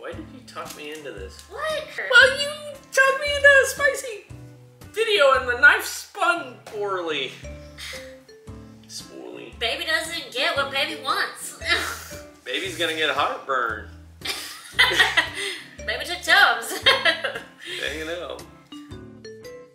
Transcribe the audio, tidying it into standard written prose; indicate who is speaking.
Speaker 1: Why did you talk me into this?
Speaker 2: What?
Speaker 1: Well, you talked me into a spicy video and the knife spun poorly. Spoily.
Speaker 2: Baby doesn't get what baby wants.
Speaker 1: Baby's gonna get heartburn.